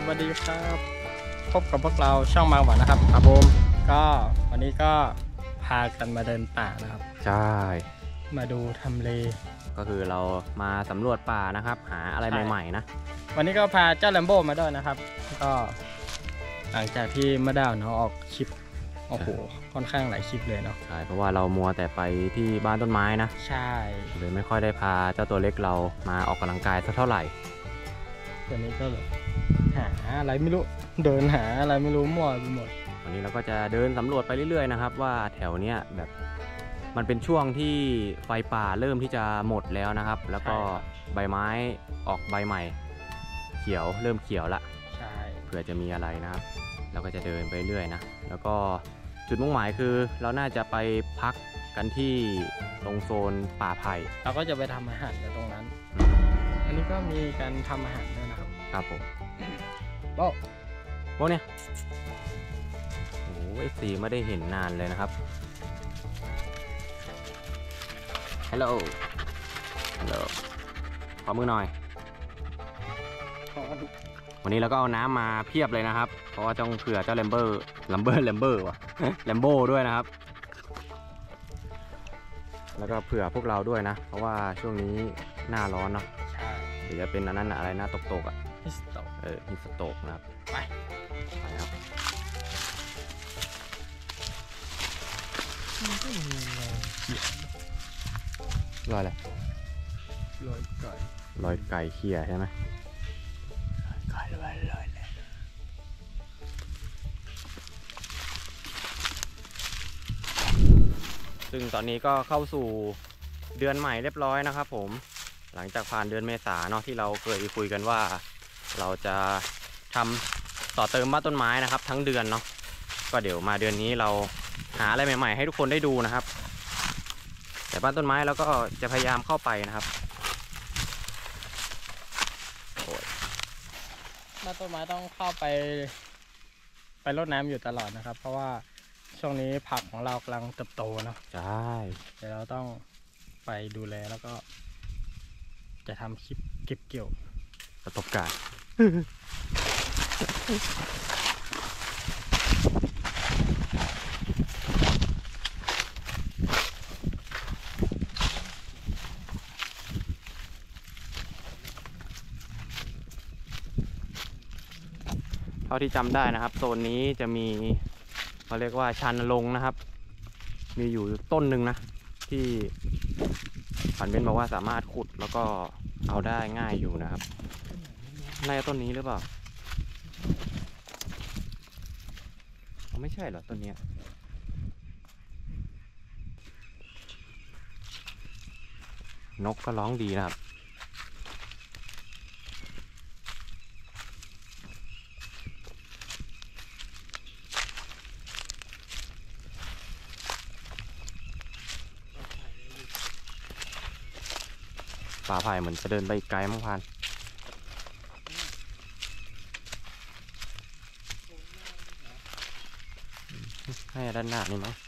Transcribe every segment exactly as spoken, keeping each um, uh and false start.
วัสดีครับพบกับพวกเราช่องมาหวานนะครับครับผมก็วันนี้ก็พากันมาเดินป่านะครับใช่มาดูทำเลก็คือเรามาสำรวจป่านะครับหาอะไรใหม่ๆนะวันนี้ก็พาเจ้าแลมโบ้มาด้วยนะครับก็หลังจากที่เมื่อดาวเนาะออกคลิปโอ้โหค่อนข้างหลายคลิปเลยเนาะใช่เพราะว่าเรามัวแต่ไปที่บ้านต้นไม้นะใช่เลยไม่ค่อยได้พาเจ้าตัวเล็กเรามาออกกำลังกายสักเท่าไหร่ตัวนี้ก็แบบหาอะไรไม่รู้เดินหาอะไรไม่รู้มั่วไปหมดวันนี้เราก็จะเดินสำรวจไปเรื่อยๆนะครับว่าแถวเนี้ยแบบมันเป็นช่วงที่ไฟป่าเริ่มที่จะหมดแล้วนะครับแล้วก็ใบไม้ออกใบใหม่เขียวเริ่มเขียวละใช่เผื่อจะมีอะไรนะครับเราก็จะเดินไปเรื่อยนะแล้วก็จุดมุ่งหมายคือเราน่าจะไปพักกันที่ตรงโซนป่าไผ่เราก็จะไปทำอาหารกันตรงนั้นอันนี้ก็มีการทำอาหารด้วยนะครับครับผมโบ๊ะโบ๊ะเนี่ยโอ้เอฟซีไม่ได้เห็นนานเลยนะครับฮัลโหลฮัลโหลขอมือหน่อยวันนี้เราก็เอาน้ำมาเพียบเลยนะครับเพราะว่าต้องเผื่อเจ้าแลมเบอร์แลมเบอร์แลมเบอร์วะแลมโบ้ด้วยนะครับแล้วก็เผื่อพวกเราด้วยนะเพราะว่าช่วงนี้หน้าร้อนเนาะใช่เดี๋ยวจะเป็นอันนั้นอะไรหน้าตกตกอ่ะฮิสโตกเออฮิสโตกนะครับไปไปครับมันก็มีรอยเขียรอยอะไรรอยไก่รอยไก่เขี่ยใช่ไหมไก่รอยรอยเลยซึ่งตอนนี้ก็เข้าสู่เดือนใหม่เรียบร้อยนะครับผมหลังจากผ่านเดือนเมษาเนาะที่เราเคยคุยกันว่าเราจะทำต่อเติมบ้านต้นไม้นะครับทั้งเดือนเนาะก็เดี๋ยวมาเดือนนี้เราหาอะไรใหม่ๆให้ทุกคนได้ดูนะครับแต่บ้านต้นไม้เราก็จะพยายามเข้าไปนะครับบ้านต้นไม้ต้องเข้าไปไปรดน้ำอยู่ตลอดนะครับเพราะว่าช่วงนี้ผักของเรากำลังเติบโตเนาะใช่เดี๋ยวเราต้องไปดูแลแล้วก็จะทำคลิปเก็บเกี่ยวประสบการณ์เท่าที่จำได้นะครับโซนนี้จะมีเขาเรียกว่าชันลงนะครับมีอยู่ต้นหนึ่งนะที่ฝันเบนบอกว่าสามารถขุดแล้วก็เอาได้ง่ายอยู่นะครับน่าจะต้นนี้หรือเปล่าไม่ใช่เหรอต้นนี้นกก็ร้องดีนะครับป่าไผ่เหมือนจะเดินไปไกลมั้งพันให้ด้านหน้านี่มั้ง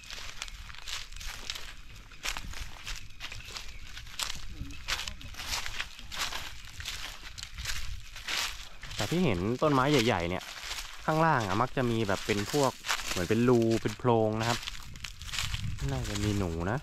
แต่ที่เห็นต้นไม้ใหญ่ๆเนี่ยข้างล่างอ่ะมักจะมีแบบเป็นพวกเหมือนเป็นรูเป็นโพรงนะครับน่าจะมีหนูนะ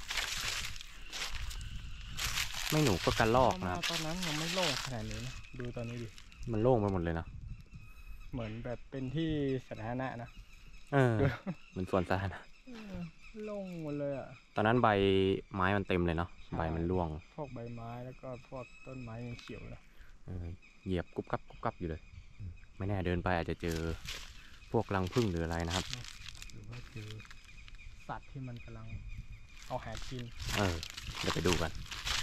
ไม่หนูก็กระรอกนะตอนนั้นยังไม่โล่งขนาดนี้นะดูตอนนี้ดิมันโล่งไปหมดเลยนะเหมือนแบบเป็นที่สาธารณะนะเออเหมือนสวนสาธารณะโล่งหมดเลยอ่ะตอนนั้นใบไม้มันเต็มเลยเนาะใบมันร่วงพวกใบไม้แล้วก็พวกต้นไม้ยังเขียวเลยเหยียบกุบกับกุบกับอยู่เลยไม่แน่เดินไปอาจจะเจอพวกรังผึ้งหรืออะไรนะครับหรือว่าเจอสัตว์ที่มันกำลังเอาหากินเออเดี๋ยวไปดูกัน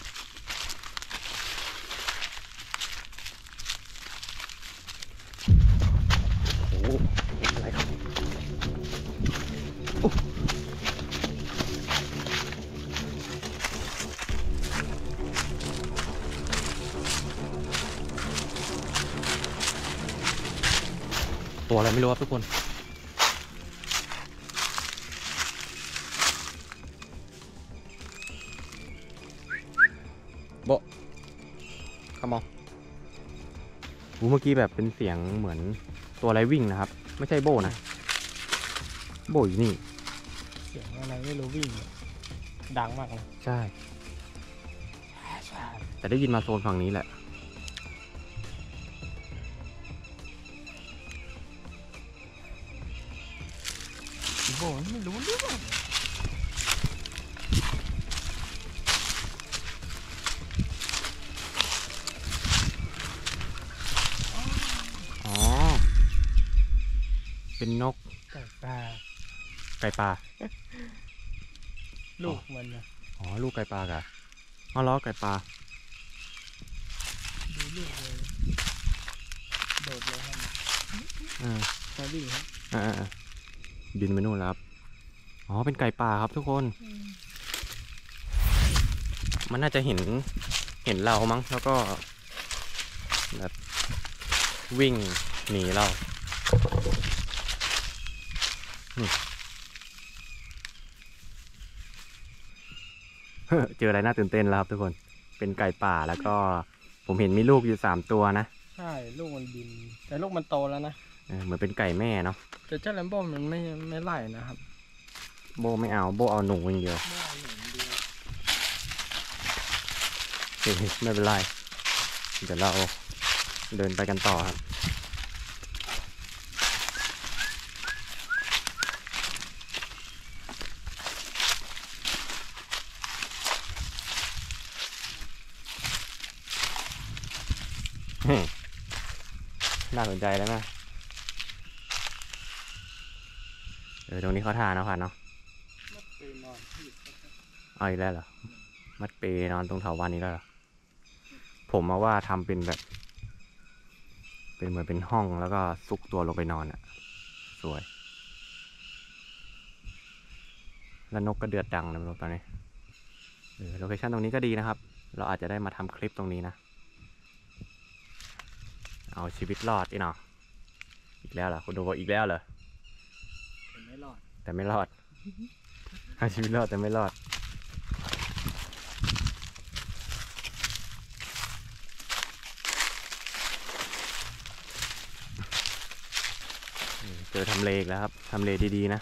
โอ้อะไรครับตัวอะไรไม่รู้ครับทุกคนโบ come on อู้เมื่อกี้แบบเป็นเสียงเหมือนตัวอะไรวิ่งนะครับ ไม่ใช่โบนะโบอยู่นี่เสียงอะไรไม่รู้วิ่งดังมากเลยใช่ แต่ได้ยินมาโซนฝั่งนี้แหละโบไม่รู้เรื่องอ๋อ เป็นนกไก่ปลาไก่ปลาลูกมันนะอ๋อ ลูกไก่ปลากะอ๋อล้อไก่ปลาดูลูกเลยโดดเลยครับอ่ามาวิ่งครับอ่าอ่าบินไปนู่นแล้วครับ อ๋อ เป็นไก่ป่าครับทุกคน มันน่าจะเห็น เห็นเรามั้ง แล้วก็แบบวิ่งหนีเรานี่ เจออะไรน่าตื่นเต้นแล้วครับทุกคน เป็นไก่ป่าแล้วก็ผมเห็นมีลูกอยู่สามตัวนะใช่ลูกมันบิน แต่ลูกมันโตแล้วนะเออเหมือนเป็นไก่แม่เนาะแต่เจ้าแลมโบ้มันไม่ไม่ไล่นะครับโบไม่เอา โบเอาหนูอย่างเดียวไม่เอาหนึ่งเดียวเฮ้ยไม่เป็นไร เดี๋ยวเราเดินไปกันต่อครับ น่าสนใจแล้วไหมเออตรงนี้เขาทานะพันเนาะมัดปืนนอนที่เอาอีกแล้วเหรอ มัดเปนอนตรงเถาวัลย์นี้แล้วเหรอ ผมมาว่าทำเป็นแบบ เป็นเหมือนเป็นห้องแล้วก็ซุกตัวลงไปนอนอะสวย แล้วนกก็เดือดดังนะตอนนี้เออโลเคชั่นตรงนี้ก็ดีนะครับ เราอาจจะได้มาทำคลิปตรงนี้นะ เอาชีวิตรอดอีกเนาะอีกแล้วเหรอคุณดูว่าอีกแล้วเหรอเป็นไม่รอดแต่ไม่รอด เอาชีวิตรอดแต่ไม่รอด เจอทำเลอีกแล้วครับ ทำเลดีๆนะ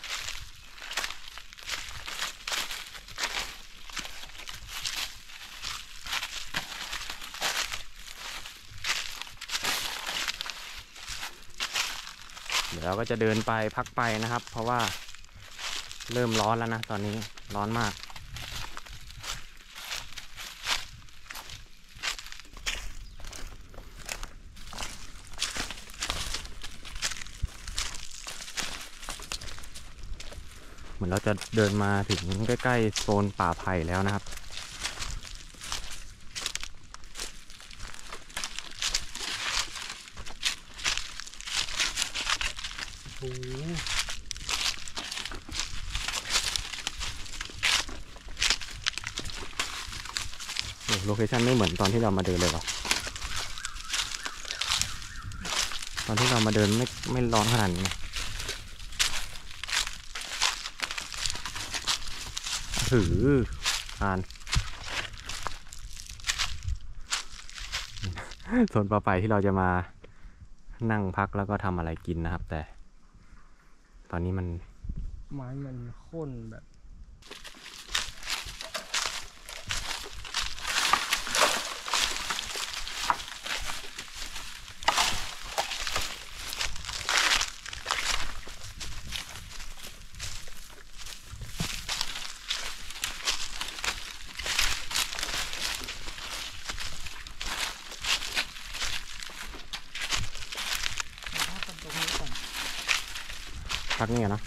เดี๋ยวเราก็จะเดินไปพักไปนะครับ เพราะว่าเริ่มร้อนแล้วนะตอนนี้ร้อนมาก เหมือนเราจะเดินมาถึงใกล้ๆโซนป่าไผ่แล้วนะครับโอ้โหโลเคชั่นไม่เหมือนตอนที่เรามาเดินเลยหรอ ตอนที่เรามาเดินไม่ไม่ร้อนขนาดนี้ถือทาน โซนป่าไผ่ที่เราจะมานั่งพักแล้วก็ทำอะไรกินนะครับ แต่ ตอนนี้มันไม้มันโค่นแบบพักนี่นะ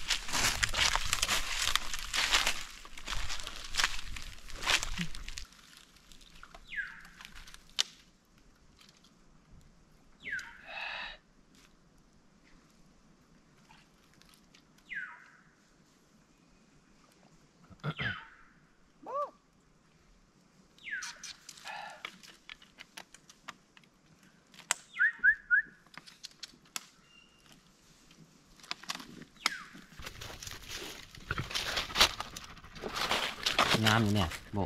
งามอยู่เนี่ยโบ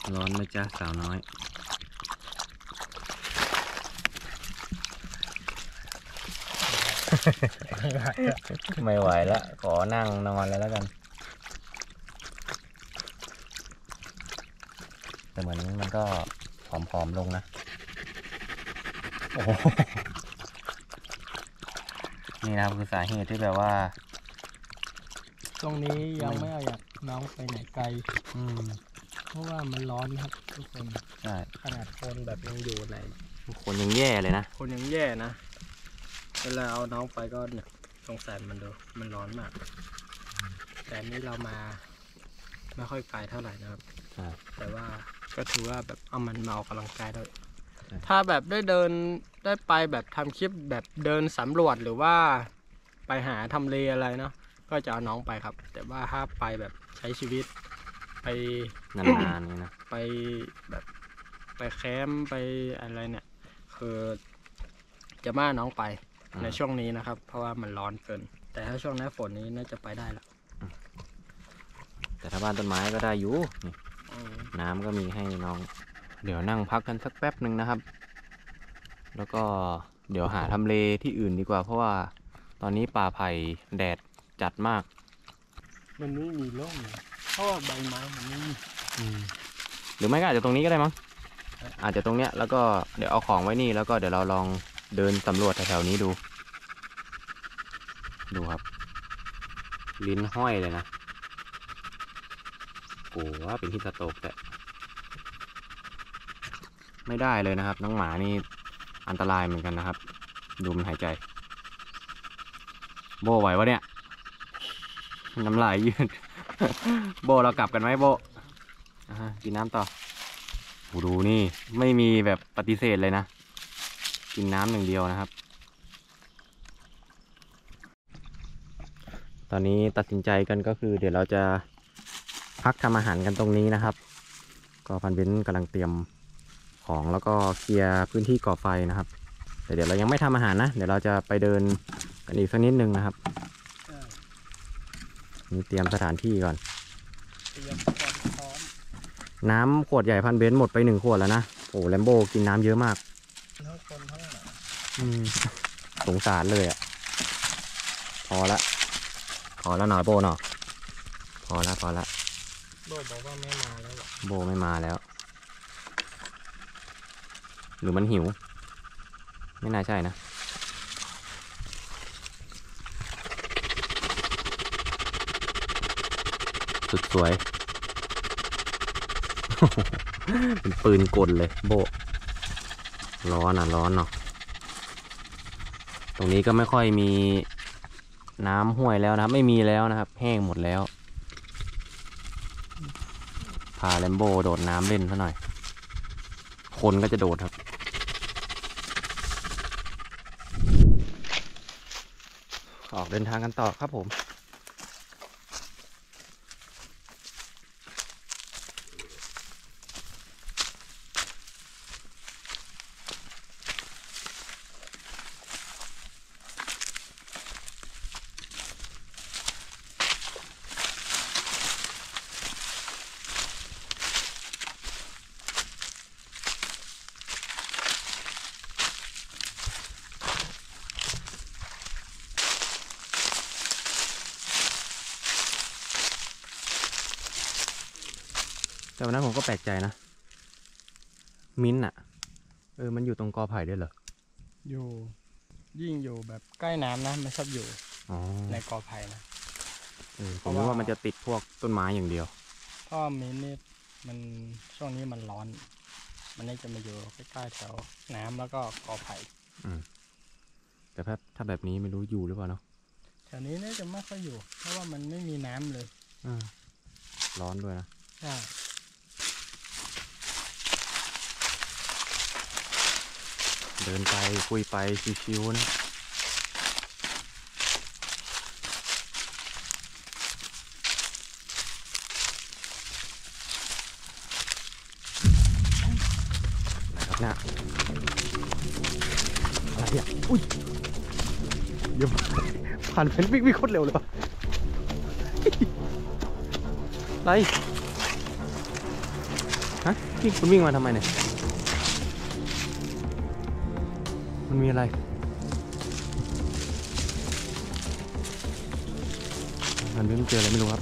ร้อนไหมจ๊ะสาวน้อยไม่ไหวแล้วขอนั่งนอนเลยแล้วกันแต่เหมือนมันก็ผอมๆลงนะโอ้โหนี่นะครับคือสาเหตุที่แบบว่าช่วงนี้ยังไม่เอาอยากน้องไปไหนไกลอืมเพราะว่ามันร้อนครับทุกคนใช่ขนาดคนแบบยังอยู่ในคนยังแย่เลยนะคนยังแย่นะเวลาเอาน้องไปก็เนี่ยสงสารมันดูมันร้อนมาก แต่นี่เรามาไม่ค่อยไกลเท่าไหร่นะครับ แต่ว่าก็ถือว่าแบบเอามันมาออกกำลังกายได้ถ้าแบบได้เดินได้ไปแบบทำคลิปแบบเดินสำรวจหรือว่าไปหาทำเลอะไรเนาะก็จะเอาน้องไปครับ แต่ว่าถ้าไปแบบใช้ชีวิตไปนานๆนี่นะไปแบบไปแคมป์ไปอะไรเนี่ยคือจะมาน้องไปในช่วงนี้นะครับ เพราะว่ามันร้อนเกิน แต่ถ้าช่วงหน้าฝนนี้น่าจะไปได้แล้วแต่ถ้าบ้านต้นไม้ก็ได้อยู่นี่น้ำก็มีให้น้อง เดี๋ยวนั่งพักกันสักแป๊บหนึ่งนะครับ แล้วก็เดี๋ยวหาทำเลที่อื่นดีกว่า เพราะว่าตอนนี้ป่าไผ่แดดจัดมากมันไม่มีร่มเพราะว่าใบไม้มันไม่มีหรือไม่ก็อาจจะตรงนี้ก็ได้มั้งอาจจะตรงเนี้ยแล้วก็เดี๋ยวเอาของไว้นี่แล้วก็เดี๋ยวเราลองเดินสำรวจแถวๆนี้ดู ดูครับ ลิ้นห้อยเลยนะโอ้ว่าเป็นที่สโตกแต่ไม่ได้เลยนะครับน้องหมานี่อันตรายเหมือนกันนะครับ ดูมันหายใจ โบไหววะเนี่ยน้ำลายยืด โบเรากลับกันไหมโบอ่ากินน้ำต่อโอ้ดูนี่ไม่มีแบบปฏิเสธเลยนะ กินน้ำหนึ่งเดียวนะครับ ตอนนี้ตัดสินใจกันก็คือเดี๋ยวเราจะพักทำอาหารกันตรงนี้นะครับ ก็พันเบนซ์กำลังเตรียมของแล้วก็เคลียร์พื้นที่ก่อไฟนะครับ แต่เดี๋ยวเรายังไม่ทำอาหารนะเดี๋ยวเราจะไปเดินกันอีกสักนิดนึงนะครับนี่เตรียมสถานที่ก่อนเตรียมความพร้อมน้ำขวดใหญ่พันเบนซ์หมดไปหนึ่งขวดแล้วนะโอ้แลมโบกินน้ำเยอะมากทั้งคนทั้งหมาอืมสงสารเลยอ่ะพอละพอแล้วหน่อยโบเนาะพอละพอละโบบอกว่าไม่มาแล้วโบไม่มาแล้ว หรือมันหิว ไม่น่าใช่นะสุดสวย เป็นปืนกลเลยโบร้อนอ่ะร้อนเนาะตรงนี้ก็ไม่ค่อยมีน้ำห้วยแล้วนะครับไม่มีแล้วนะครับแห้งหมดแล้วพาแลมโบโดดน้ำเล่นซะหน่อยคนก็จะโดดครับออกเดินทางกันต่อครับผมแต่วันนั้นผมก็แปลกใจนะมิ้นท์อ่ะเออมันอยู่ตรงกอไผ่ด้วยเหรออยู่ยิ่งอยู่แบบใกล้น้ำนะมันชอบอยู่อ๋อในกอไผ่นะเออผมนึกว่ามันจะติดพวกต้นไม้อย่างเดียวเพราะมิ้นท์นี่มันช่วงนี้มันร้อน มันน่าจะมาอยู่ใกล้ๆแถวน้ำแล้วก็กอไผ่อืมแต่ถ้าถ้าแบบนี้ไม่รู้อยู่หรือเปล่าเนาะแถวนี้น่าจะไม่ค่อยอยู่ เพราะว่ามันไม่มีน้ำเลยอ่าร้อนด้วยนะใช่เดินไปคุยไปชิวๆนะอะไรครับเนี่ยอะไรอ่ะอุ้ยเดี๋ยวผ่านเป็นวิ่งวิ่งโคตรเร็วเลยว่ะอะไรฮะนี่คุณวิ่งมาทำไมเนี่ยมันมีอะไรมันไม่เจออะไรไม่รู้ครับ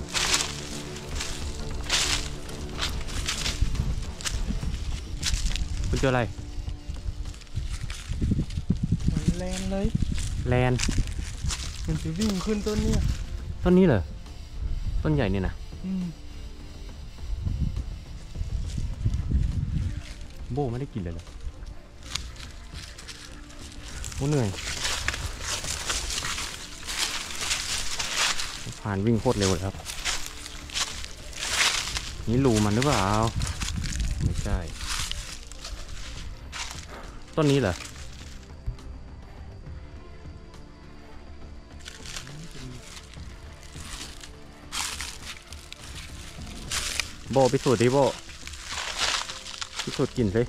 คุณเจออะไรแลนเลยแลนมันจะวิ่งขึ้นต้นเนี่ยต้นนี้เหรอต้นใหญ่เนี่ยนะอืมโบไม่ได้กินเลยเหรอโอ้เหนื่อยผ่านวิ่งโคตรเร็วเลยครับนี่รูมันหรือเปล่าไม่ใช่ต้นนี้เหรอโบพิสูจน์ดิโบพิสูจน์กลิ่นสิ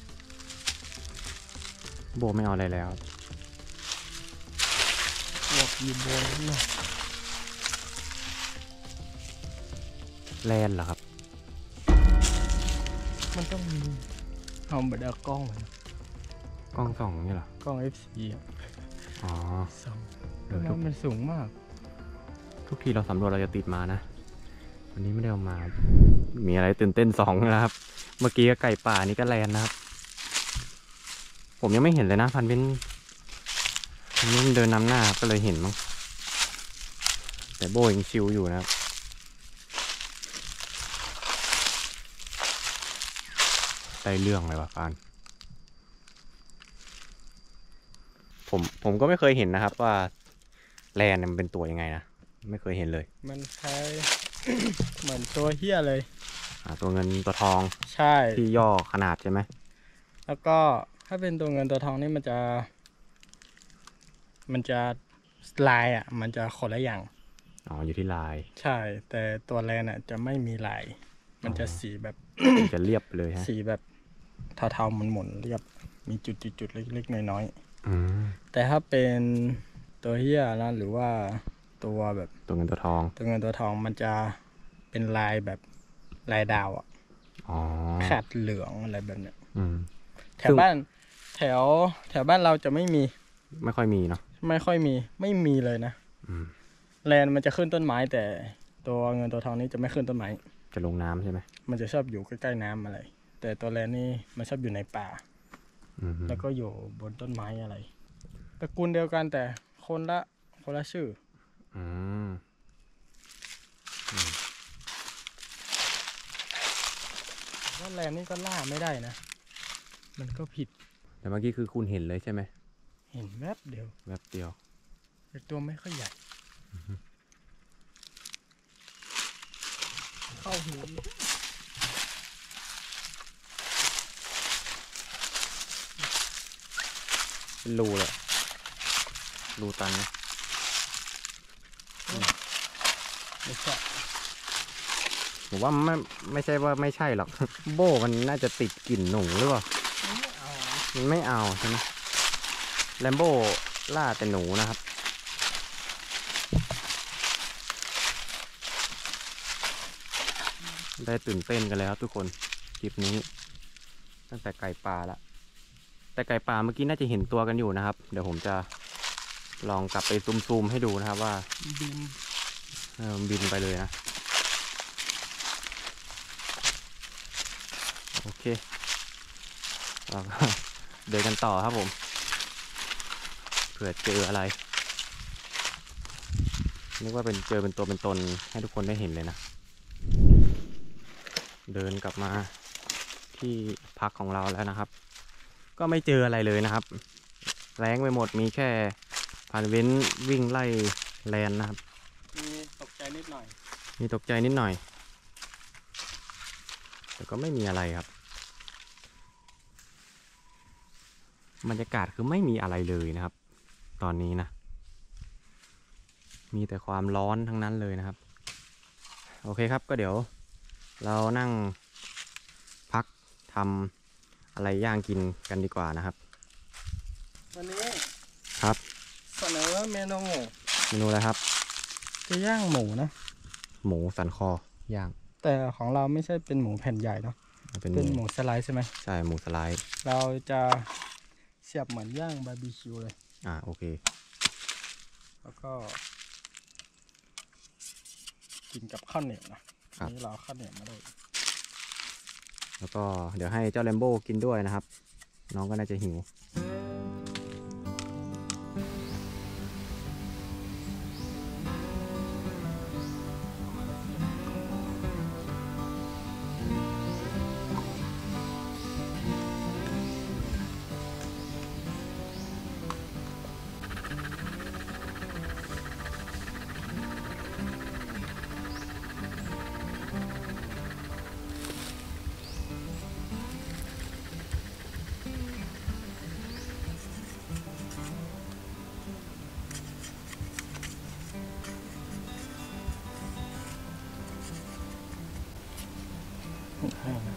โบไม่เอาอะไรแล้วบวกอยู่บนนี่แลนเหรอครับมันต้องมีเอาบัดกล้องนะกล้องส่องนี่เหรอกล้อง เอฟ ซี อ่ะอ๋อส่องเดี๋ยวทุกมันสูงมากทุกทีเราสำรวจเราจะติดมานะวันนี้ไม่ได้เอามามีอะไรตื่นเต้นสองนะครับ เมื่อกี้ก็ไก่ป่านี่ก็แลนนะครับผมยังไม่เห็นเลยนะพันเป็นพันเป็นเดินนำหน้าก็เลยเห็นมั้งแต่โบยังชิวอยู่นะครับได้เรื่องเลยว่ะปานผมผมก็ไม่เคยเห็นนะครับว่าแลนมันเป็นตัวยังไงนะไม่เคยเห็นเลยมันคล้าย เหมือนตัวเหี้ยเลยอ่าตัวเงินตัวทองใช่ที่ย่อขนาดใช่ไหมแล้วก็ถ้าเป็นตัวเงินตัวทองนี่มันจะ มันจะลายอ่ะ มันจะคนละอย่างอ๋ออยู่ที่ลายใช่ แต่ตัวแลนอ่ะจะไม่มีลาย มันจะสีแบบมันจะเรียบเลยฮะสีแบบเทาๆหมุนๆเรียบ มีจุดๆๆเล็กๆน้อยอืมๆแต่ถ้าเป็นตัวเหี้ยนะหรือว่าตัวแบบตัวเงินตัวทองตัวเงินตัวทองมันจะเป็นลายแบบลายดาวอ่ะอ๋อขาดเหลืองอะไรแบบเนี้ยอืมแถวบ้านแถวแถวบ้านเราจะไม่มีไม่ค่อยมีเนาะไม่ค่อยมีไม่มีเลยนะอืมแลนมันจะขึ้นต้นไม้แต่ตัวเงินตัวทองนี่จะไม่ขึ้นต้นไม้จะลงน้ำใช่ไหมมันจะชอบอยู่ใกล้ๆน้ำอะไร แต่ตัวแลนนี่มันชอบอยู่ในป่าอืมแล้วก็อยู่บนต้นไม้อะไรตระกูลเดียวกันแต่คนละคนละชื่ออืมว่าแลนนี่ก็ล่าไม่ได้นะ มันก็ผิดแต่เมื่อกี้คือคุณเห็นเลยใช่ไหมเห็นแวบเดียวแวบเดียวแต่ตัวไม่ค่อยใหญ่เข้าหูเป็นรูเลยรูตันนะไม่ใช่ผมว่าไม่ไม่ใช่ว่าไม่ใช่หรอก โบมันน่าจะติดกลิ่นหนูหรือเปล่าไม่เอามันไม่เอาใช่ไหมแลมโบล่าแต่หนูนะครับ ได้ตื่นเต้นกันแล้วทุกคนคลิปนี้ ตั้งแต่ไก่ป่าละแต่ไก่ป่าเมื่อกี้น่าจะเห็นตัวกันอยู่นะครับ เดี๋ยวผมจะลองกลับไปซูมๆให้ดูนะครับว่าบินเออบินไปเลยนะโอเคเราก็ เดินกันต่อครับผมเผื่อเจออะไรนึกว่าเป็นเจอเป็นตัวเป็นตนให้ทุกคนได้เห็นเลยนะเดินกลับมาที่พักของเราแล้วนะครับ ก็ไม่เจออะไรเลยนะครับแรงไปหมดมีแค่ผ่านเว้นวิ่งไล่แลนนะครับมีตกใจนิดหน่อยมีตกใจนิดหน่อยแต่ก็ไม่มีอะไรครับบรรยากาศคือไม่มีอะไรเลยนะครับ ตอนนี้นะมีแต่ความร้อนทั้งนั้นเลยนะครับโอเคครับก็เดี๋ยวเรานั่งพักทำอะไรย่างกินกันดีกว่านะครับวันนี้ครับเสนอเมนูเมนูอะไรครับจะย่างหมูนะหมูสันคอย่างแต่ของเราไม่ใช่เป็นหมูแผ่นใหญ่เนาะเป็นเป็นหมูสไลด์ใช่ไหมใช่หมูสไลด์เราจะเสียบเหมือนย่างบาร์บีคิวเลยอ่าโอเคแล้วก็กินกับข้าวเหนียวนะนี่เราข้าวเหนียวมาด้วยแล้วก็เดี๋ยวให้เจ้าแลมโบ้กินด้วยนะครับน้องก็น่าจะหิวให้นะ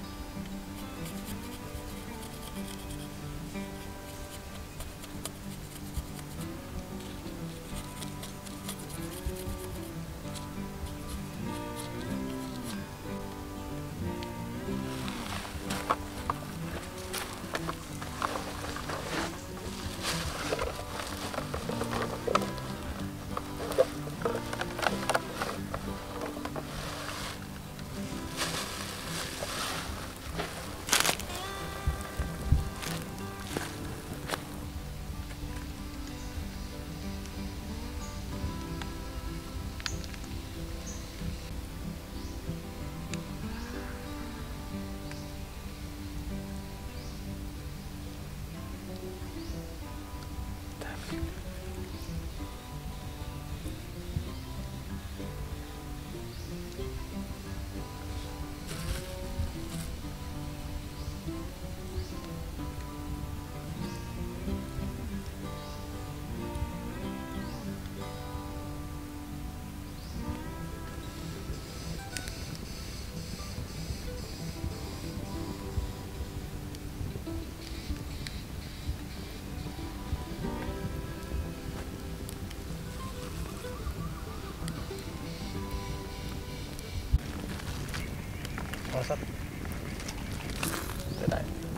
เอาสักจะได้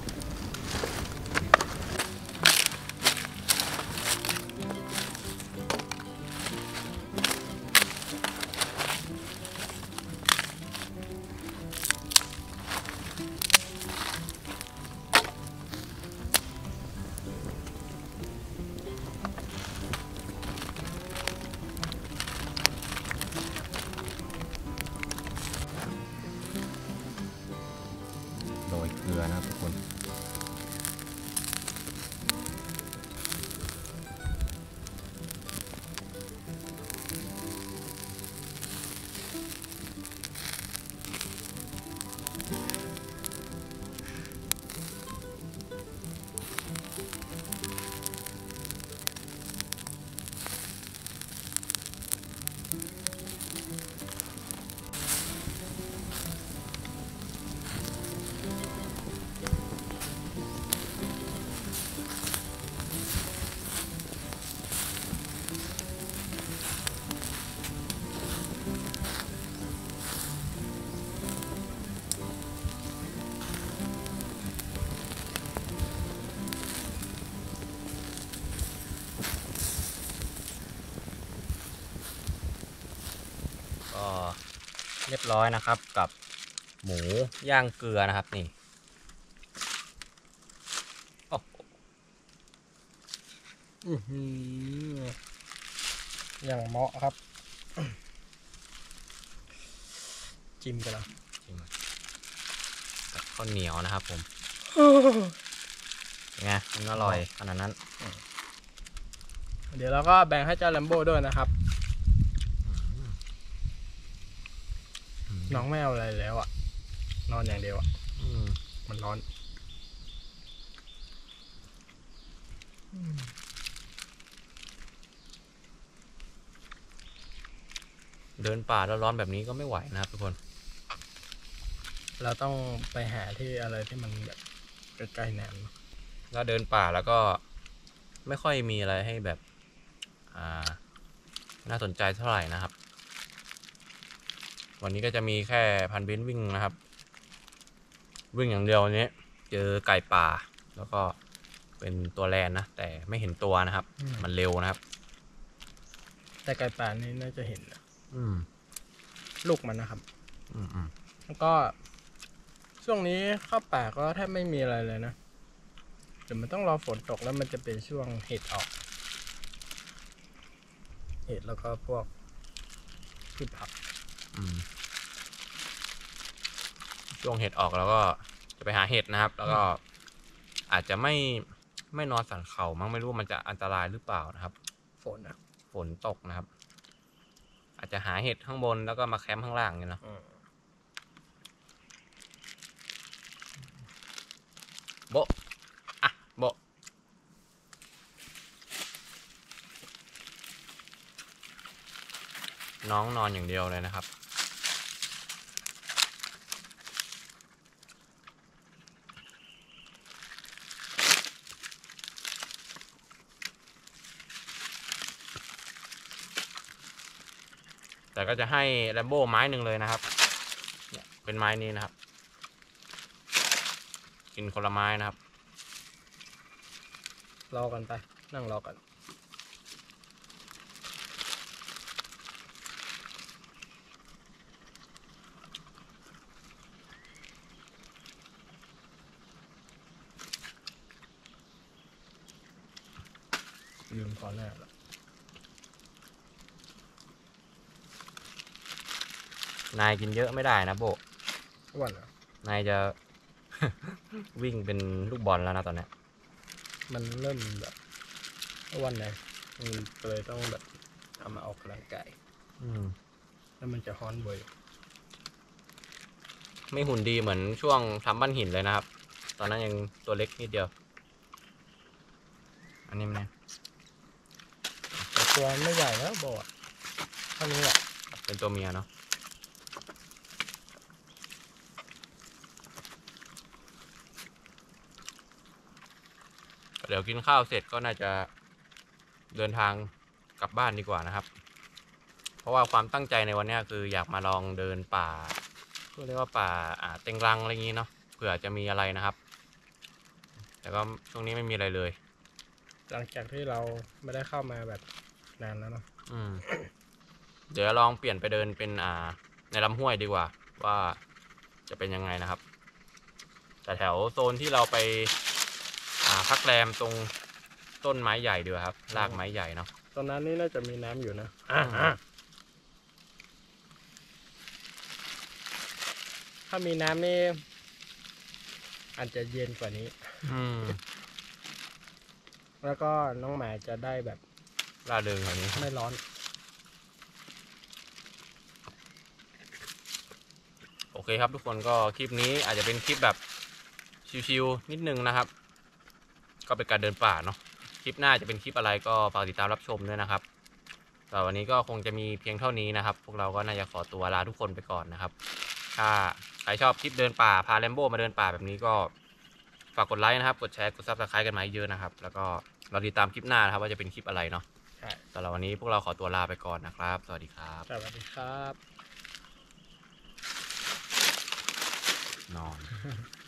โรยเกลือนะครับทุกคนก็เรียบร้อยนะครับกับหมูย่างเกลือนะครับนี่โอ้อือหืออย่างเหมาะครับ จิ้มกันแล้วจริงกับข้าวเหนียวนะครับผมไงมันอร่อยขนาดนั้นเดี๋ยวเราก็แบ่งให้เจ้าแลมโบ้ด้วยนะครับน้องไม่เอาอะไรแล้วอ่ะนอนอย่างเดียวอ่ะมันร้อนเดินป่าแล้วร้อนแบบนี้ก็ไม่ไหวนะครับทุกคนเราต้องไปหาที่อะไรที่มันแบบใกล้ๆน้ำแล้วเดินป่าแล้วก็ไม่ค่อยมีอะไรให้แบบอ่าน่าสนใจเท่าไหร่นะครับวันนี้ก็จะมีแค่พันเบนวิ่งนะครับวิ่งอย่างเดียวนี้เจอไก่ป่าแล้วก็เป็นตัวแลนนะแต่ไม่เห็นตัวนะครับ มันเร็วนะครับแต่ไก่ป่านี่น่าจะเห็นนะอืมลูกมันนะครับอืมอืมแล้วก็ช่วงนี้เข้าป่าก็แทบไม่มีอะไรเลยนะเดี๋ยวมันต้องรอฝนตกแล้วมันจะเป็นช่วงเห็ดออกเห็ดแล้วก็พวกพืชผักอืมช่วงเห็ดออกแล้วก็จะไปหาเห็ดนะครับ แล้วก็อาจจะไม่ไม่นอนสันเข่ามั้งไม่รู้มันจะอันตรายหรือเปล่านะครับฝนอ่ะฝนตกนะครับ อาจจะหาเห็ดข้างบนแล้วก็มาแคมป์ข้างล่างเนี่ยเนาะอืมโบะอ่ะโบะน้องนอนอย่างเดียวเลยนะครับ แต่ก็จะให้แลมโบ้ไม้หนึ่งเลยนะครับเนี่ยเป็นไม้นี้นะครับ กินคนละไม้นะครับรอกันไปนั่งรอกันลืมขอแน่ละนายกินเยอะไม่ได้นะโบอ้วนอ่ะนายจะ วิ่งเป็นลูกบอลแล้วนะตอนเนี้ยมันเริ่มแบบอ้วนเลยมันเลยต้องแบบเอามาออกกำลังกายอืมแล้วมันจะฮ้อนบ่อยไม่หุ่นดีเหมือนช่วงทำบ้านหินเลยนะครับ ตอนนั้นยังตัวเล็กนิดเดียว อันนี้มันเนี่ยแต่ตัวไม่ใหญ่แล้วบอดเท่านี้แหละเป็นตัวเมียเนาะ เดี๋ยวกินข้าวเสร็จก็น่าจะเดินทางกลับบ้านดีกว่านะครับ เพราะว่าความตั้งใจในวันนี้คืออยากมาลองเดินป่าเรียกว่าป่าอ่าเต็งรังอะไรอย่างนี้เนาะเผื่อจะมีอะไรนะครับ แต่ก็ช่วงนี้ไม่มีอะไรเลยหลังจากที่เราไม่ได้เข้ามาแบบนานแล้วเนาะอืม เดี๋ยวลองเปลี่ยนไปเดินเป็นอ่าในลำห้วยดีกว่า ว่าจะเป็นยังไงนะครับ แต่แถวโซนที่เราไปอ่าพักแรมตรงต้นไม้ใหญ่ดีกว่าครับรากไม้ใหญ่เนาะตอนนั้นนี่น่าจะมีน้ำอยู่นะอืมถ้ามีน้ำนี่อาจจะเย็นกว่านี้อืมแล้วก็น้องหมาจะได้แบบร่าเริงแถวนี้ไม่ร้อนโอเคครับทุกคนก็คลิปนี้อาจจะเป็นคลิปแบบชิวๆนิดนึงนะครับ ก็เป็นการเดินป่าเนาะคลิปหน้าจะเป็นคลิปอะไรก็ฝากติดตามรับชมด้วยนะครับแต่วันนี้ก็คงจะมีเพียงเท่านี้นะครับ พวกเราก็น่าจะขอตัวลาทุกคนไปก่อนนะครับ ถ้าใครชอบคลิปเดินป่าพาแลมโบ้มาเดินป่าแบบนี้ก็ฝากกดไลค์นะครับกดแชร์กดซับสไครต์กันมาเยอะนะครับแล้วก็เราติดตามคลิปหน้านะครับว่าจะเป็นคลิปอะไรเนาะใช่สำหรับวันนี้พวกเราขอตัวลาไปก่อนนะครับสวัสดีครับสวัสดีครับนอน